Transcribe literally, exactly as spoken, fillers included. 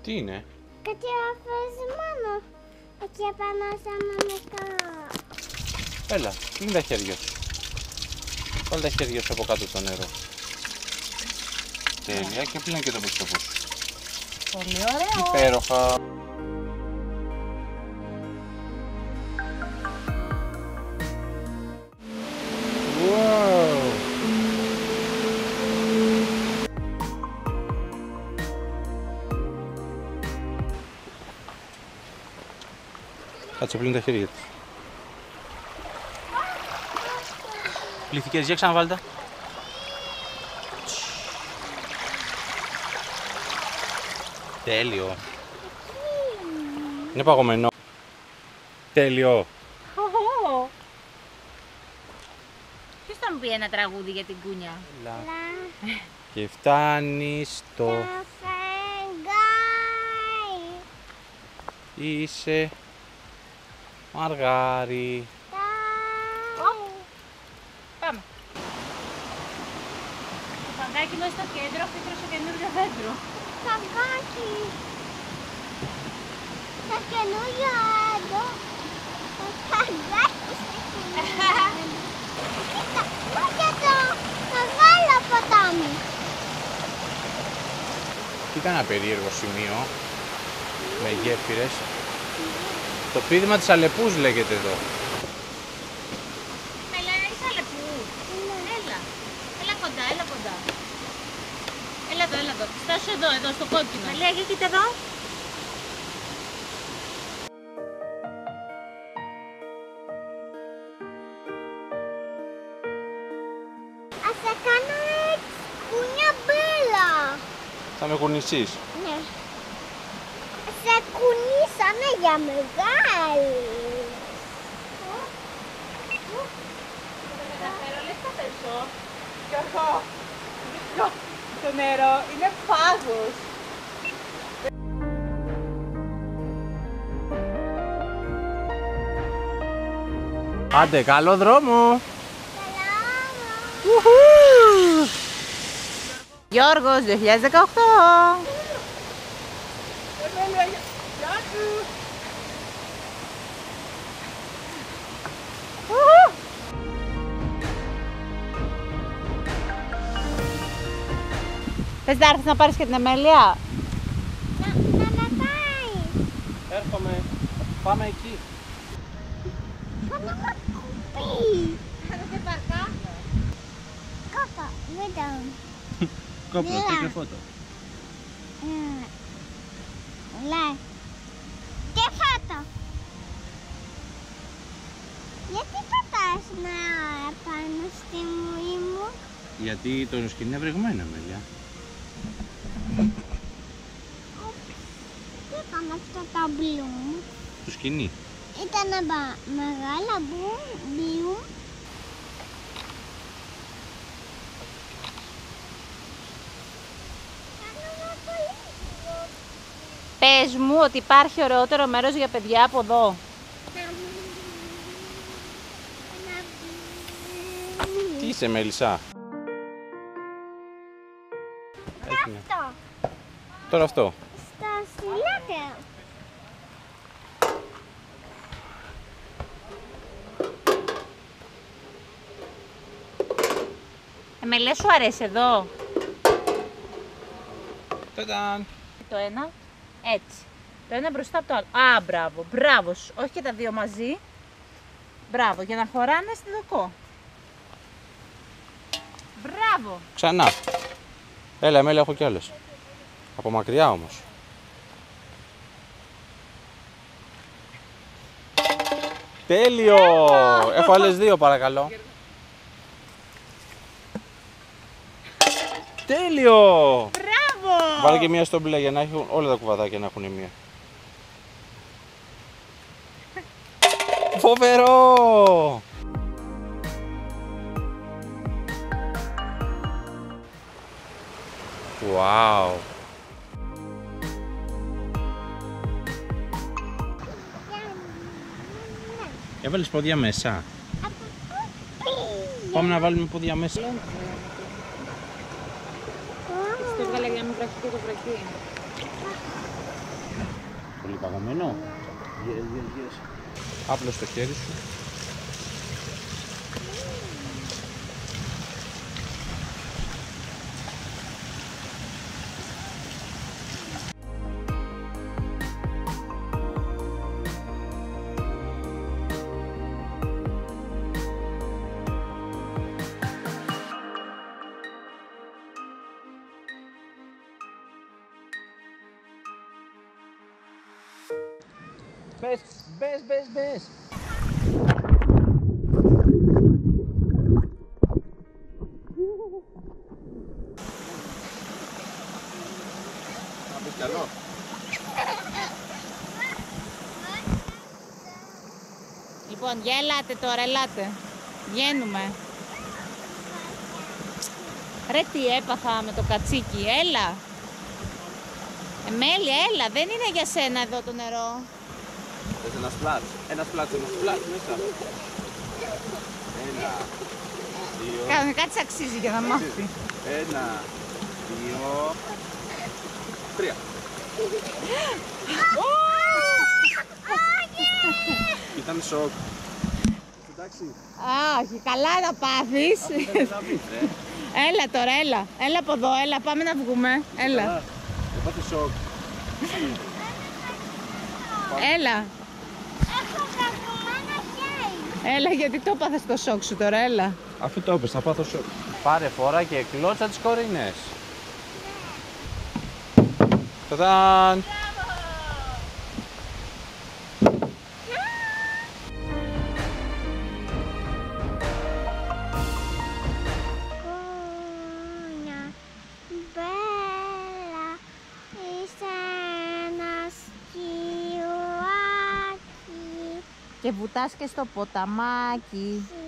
Τι είναι? Κάτι αφαιρεσμένο. Εκεί επάνω σαν νεκρό. Έλα, πλύνει τα χέρια σου. Βάλε τα χέρια σου από κάτω το νερό. Τέλεια, και πλύνε και το πρόσωπό σου. Πολύ ωραίο. Υπέροχα. Wow. Κάτσε, πλύνει τα χέρια της. Πληθυκές, για ξαναβάλτε τα. Τέλειο. Είναι παγωμένο. Τέλειο. Ποιος θα μου πει ένα τραγούδι για την κούνια? Λα. Και φτάνει στο... Το φεγγάρι. Είσαι μαργάρι. Πάμε. Το φαγκάκι μας στο κέντρο φύτρωσε καινούργιο δέντρο. Φαγάκι. Το καινούριο έντο. Το φαγάκι στο καινούριο έντο. Κοίτα, και το μεγάλο ποτάμι. Κοίτα ένα περίεργο σημείο με γέφυρες. Το πείδημα της Αλεπούς λέγεται εδώ. Έλα, είσαι Αλεπού. Έλα. Έλα κοντά, έλα κοντά. Έλα εδώ, έλα εδώ. Στάσου εδώ, εδώ στο κόκκινο. Μαλία, για κοίτα εδώ. Ας σε κάνω έτσι, κουνιά μπέλα. Θα με κουνήσεις. Ναι. Σε κουνήσανε για μεγάλη. Λες θα πέσω. Γιώργο, το νερό είναι πάγος. Άντε, καλό δρόμο! Γιώργος, δύο χιλιάδες δεκαοκτώ. Θες να έρθεις να πάρεις και την Αμέλεια? Να, να με πάει. Έρχομαι. Πάμε εκεί. Θα να με κουμπί. Θα σε παρκά. Κόκο, βίντεο. Κόπλο, Μίλα. take a photo. Λέει. Και φάτο. Γιατί πατάς να πάνω στη μουή μου? Γιατί το σκηνή είναι βρεγμένο, Αμέλεια. Τι ήταν αυτό τα μπλουμ? Το σκηνή. Ήταν μεγάλα μπλουμ. Πες μου ότι υπάρχει ωραιότερο μέρος για παιδιά από εδώ. Τι είσαι, Μέλισσα? Έχει. Αυτό. Τώρα αυτό. Στα στυλάκια. Εμελέ, σου αρέσει εδώ? Ταντάν. Το ένα, έτσι. Το ένα μπροστά από το άλλο. Α, μπράβο, μπράβο σου. Όχι και τα δύο μαζί. Μπράβο, για να χωράνε στη δοκό. Μπράβο. Ξανά. Έλα, Αμέλεια, έχω κι άλλες. Από μακριά όμως. Τέλειο! Έχω άλλες δύο, παρακαλώ. Τέλειο! Μπράβο. Βάλε και μία στο μπλε για να έχουν όλα τα κουβαδάκια να έχουν μία. Φοβερό! Wow! Έβαλες πόδια μέσα. Πάμε να βάλουμε πόδια μέσα. Το έβγαλε για να μην βραχεί και το βραχεί. πολύ παγωμένο. Yes, yes, yes. Άπλωσε το χέρι σου. Μπες, μπες, μπες, μπες. Να πεις καλό. Λοιπόν, για ελάτε τώρα, ελάτε. Βγαίνουμε. Ρε τι έπαθα με το κατσίκι, έλα. Εμέλεια, έλα, δεν είναι για σένα εδώ το νερό. Θες ένα σπλάτ, ένα σπλάτ, ένα σπλάτ μέσα. Ένα, δύο. Κάνε κάτι αξίζει για να μάθει. Ένα, δύο, τρία. Ήταν σοκ. Εντάξει. Α, όχι, καλά να πάθεις. Έλα τώρα, έλα. Έλα από εδώ, έλα, πάμε να βγούμε. Έλα. Δεν πάθεις σοκ. Έλα. Έχω κακωμένο χέρι. Έλα, γιατί το έπαθες το σοκ σου τώρα, έλα. Αφού το έπες, θα πάθω σοκ. Πάρε φορά και κλώτσα τις κορίνες. Ταδάν! Κούνια, μπέλα, είσαι ένα σκιουάκι. Και βουτάς και στο ποταμάκι.